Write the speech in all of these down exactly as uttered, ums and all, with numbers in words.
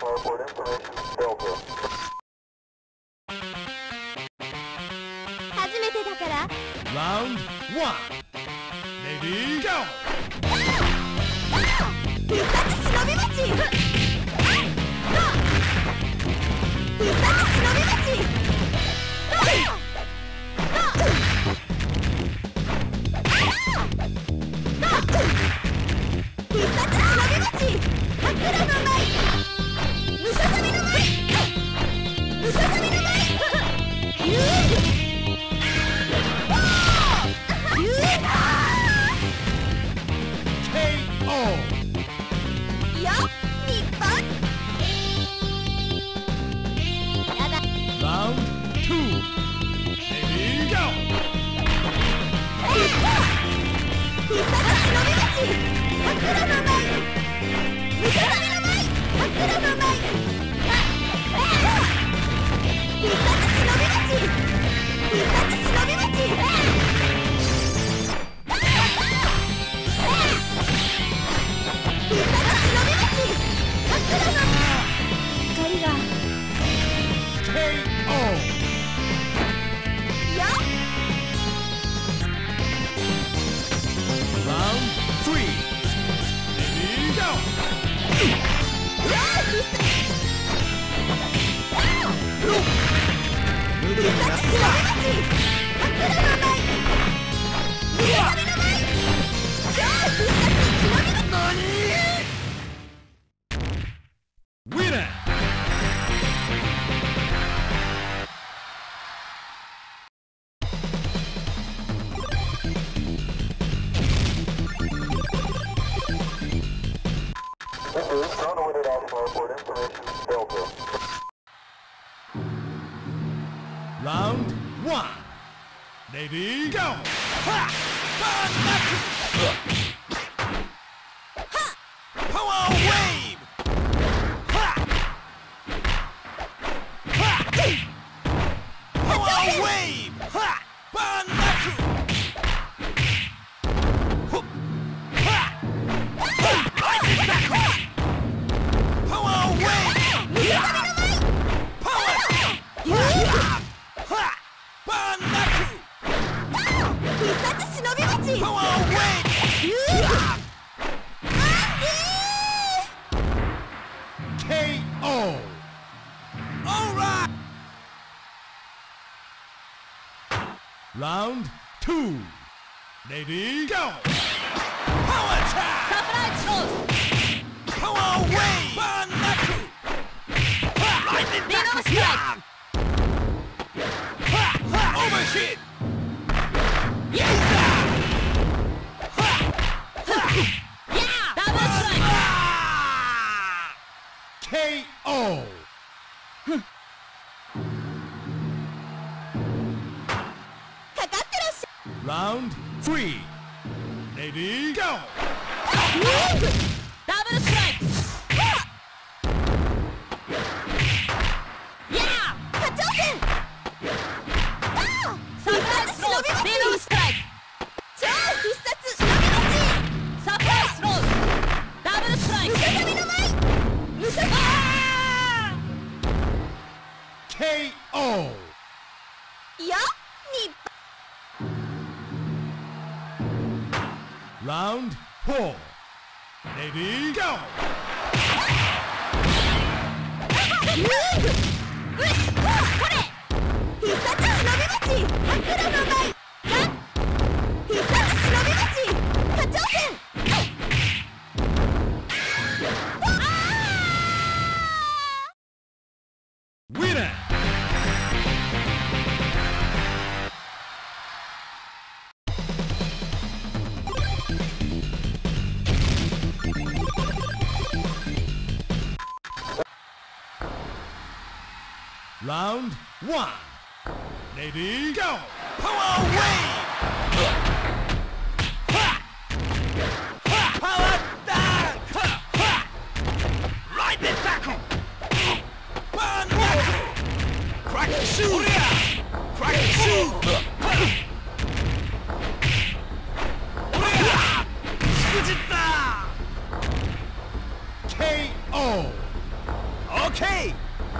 初めてだから。 Round one. Ready, go. 必殺忍び鉢。必殺忍び鉢。必殺忍び鉢。枕の舞。ムササビの舞。ムササビの舞。遊具。遊具。 ケーオー. よ、日本。やだ。 Round two. Ready, go. 必殺忍び鉢。枕の舞。ムササビの舞。枕の舞。必殺忍び鉢。必殺忍び鉢。必殺忍び鉢。枕の光が。 ケーオー. よ。 Round three. Ready, go. よー必殺。必殺忍び鉢。枕の舞。ムササビの舞。超必殺忍び鉢。 Winner. Round one. Ready, go. Ha! Power wave. Ha! Ha! Power wave. Ha! Banatu. Ha! Lightning tackle. Power wave. Power. Ha! Banatu. 必殺忍び鉢。 Power wave. 遊具。 ケーオー. All right. Round two. Ready, go. Power attack. サプライズロー Power wave. Banatu. Lightning Venom tackle. strike. Ha! Ha! Overshoot. Yes. Ha! Ha! やーダブルストライク。 Ah! ケーオー. かかってらっしゃ Round three. Ready, go. 遊具。ダブルストライク。やー課長戦。サプライズローズ。ベノムストライク。超必殺忍び鉢。サプライズローズ。ダブルストライク。ムササビの舞。ムササビ。 ケーオー. よ、日 Round four. Ready, go. 遊具。うっこれ。必殺忍び鉢。枕の舞。必殺忍び鉢。課長戦。 Winner. Round one. Ready, go. Power wave. Ha! Ha! Power dunk. Ha! Ha! Lightning tackle. Burn tackle. Crack shoe. Crack shoe. Fujita. K O. Okay.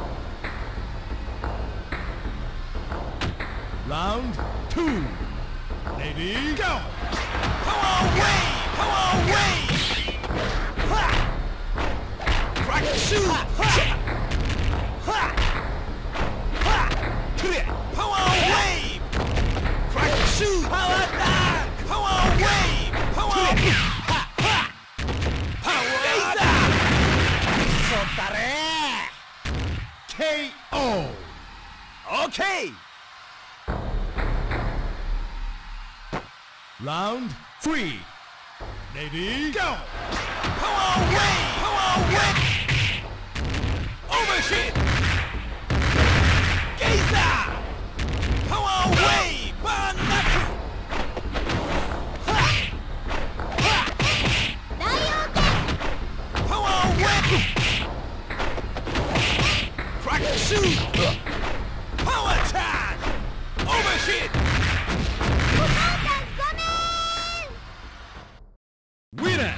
Round two. Lady, go. Come on, wave. Come on, wave. Ha. Crack the shoe. Ha. Ha. Ha. Come on, wave. Crack the shoe. Power down. Come on, wave. Come on. Ha. Ha. Power down. K O. Okay. Round three. Lady, go. Come on, wave. Come on, wave. Overshit. Gaza. Come on, wave. Banaku. Ha. Ha. Come on, wave. Crack the shoe. Power time. Overshit. Winner.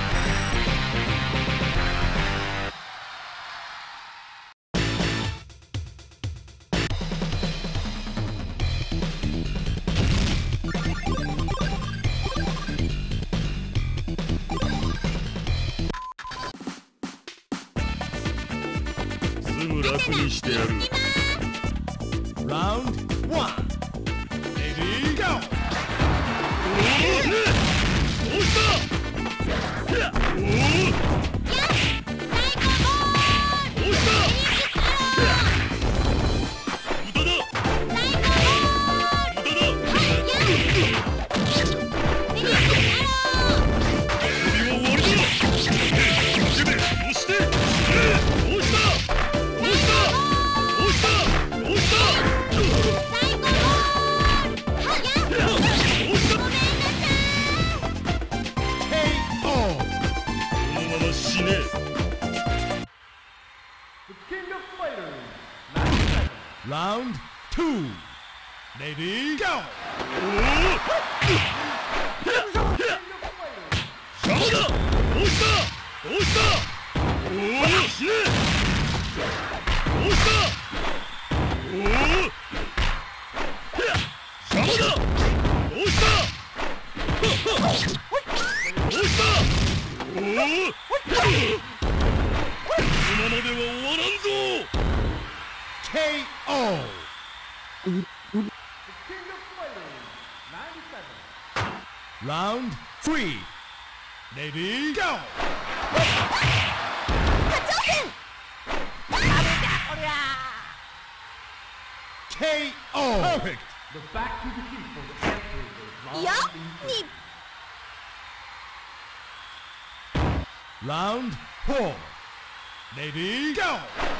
Round one. Lady, go. Round two. Lady, go. K O. Round three. Lady, go. K O. Perfect. The back to the key for the entry is Yeah. round Round four. Lady, go.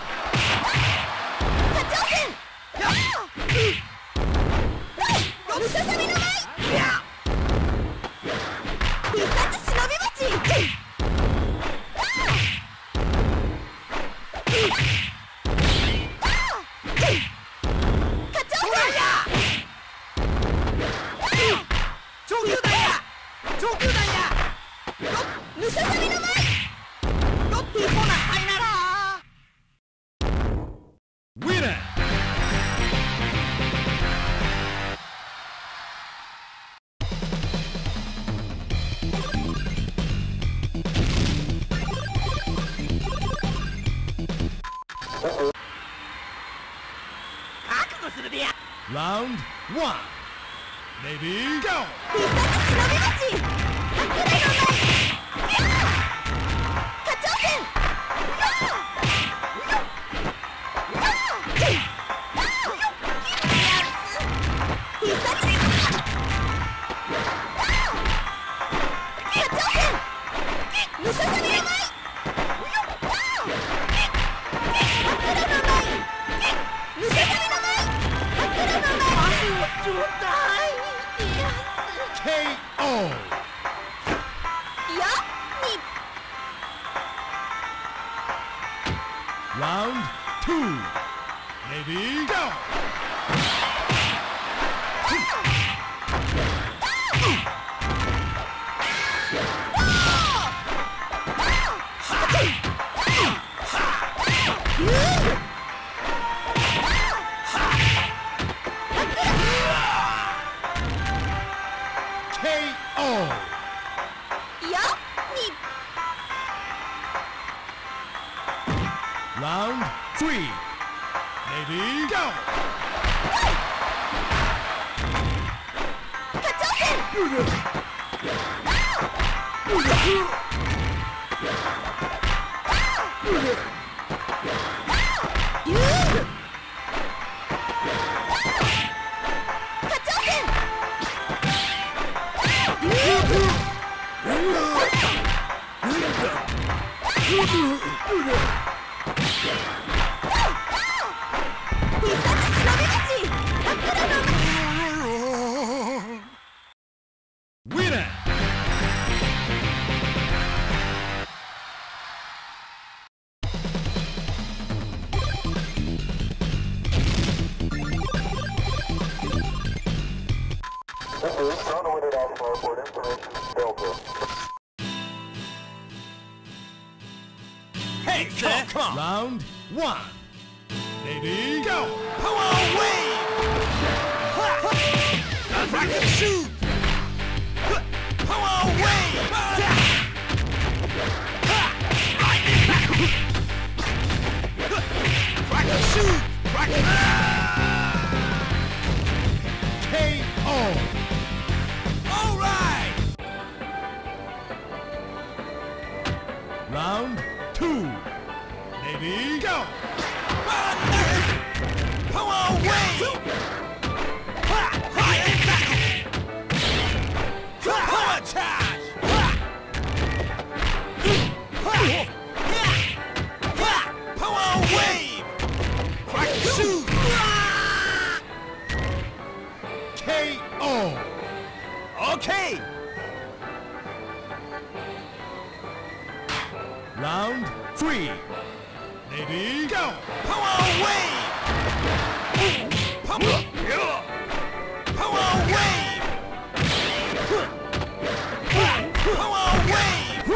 Winner. Round one. Lady, go. K O. Round two. Lady, go. Round three. Lady, go! Winner! Hey, come on, come on. Round one. Lady, go! Power wave! Rocket shoot! Power wave! Rocket shoot! Rocket K O! All right! Round two. Lady, go! Power wave! Power charge! Power wave! Crack shoot! K O! Okay! Round three. Lady, go! Power wave! Power, power wave! Power wave!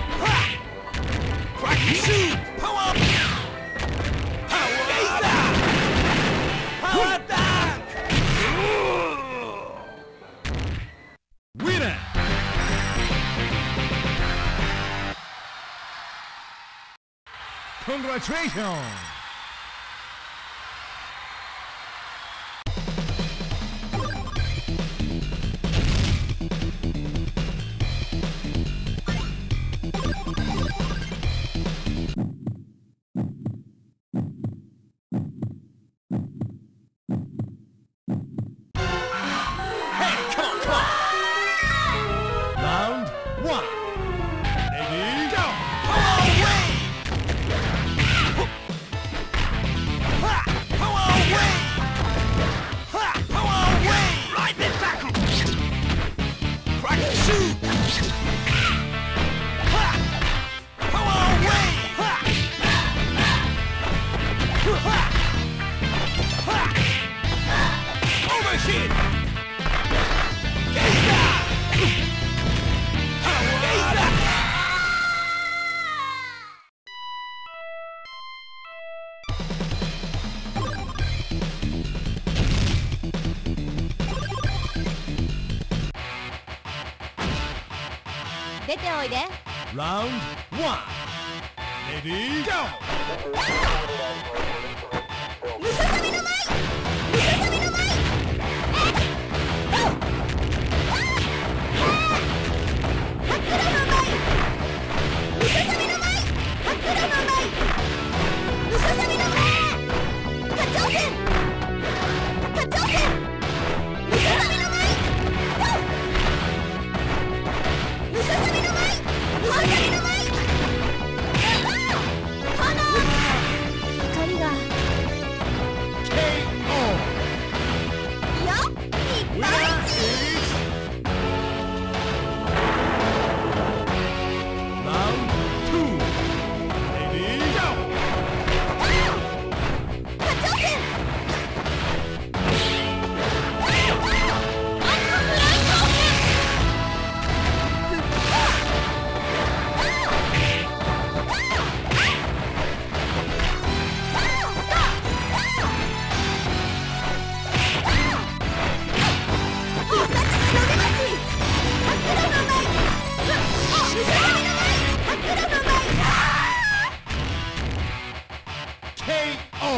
Crack shoot! Power! Power laser! Power attack! Winner! Congratulations! Round one. Lady, go! Hana!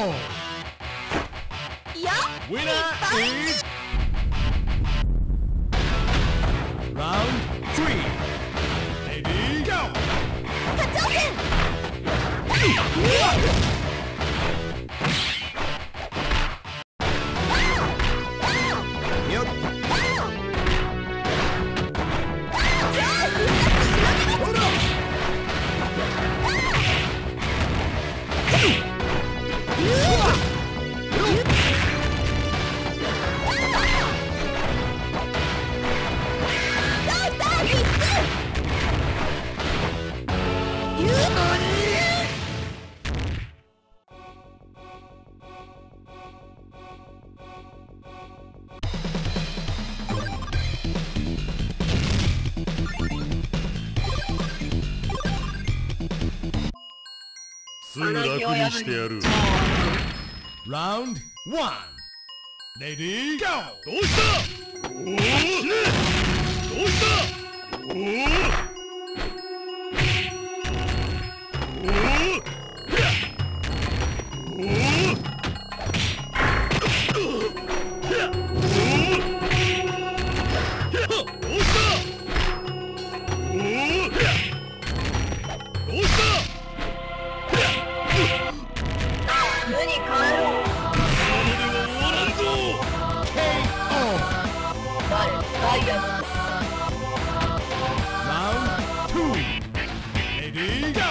よ Winner is round three. Ready, go! 初挑戦 Yep. Hold up. Round one. Ready, go! どうした？おお！どうした？おお！Round two. Ready, go!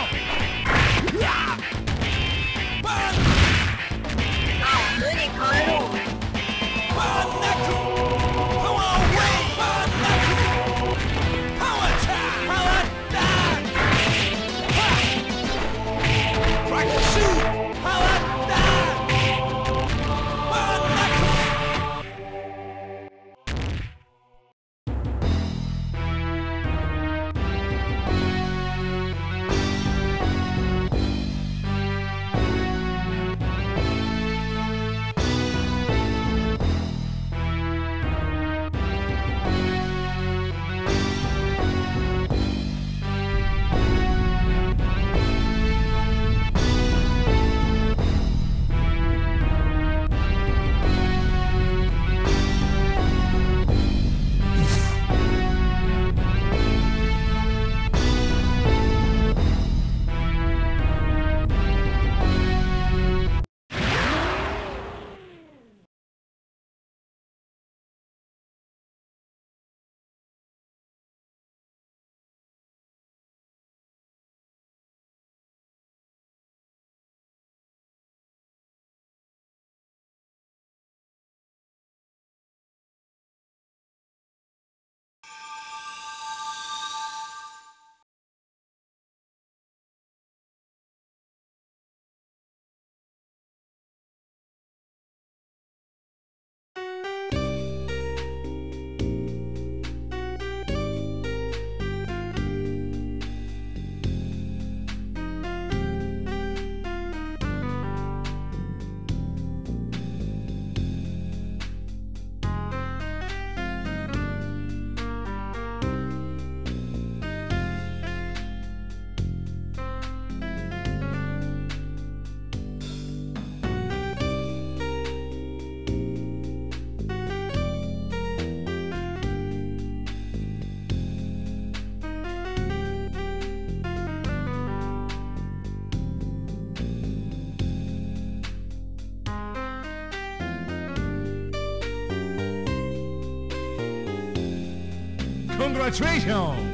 Congratulations!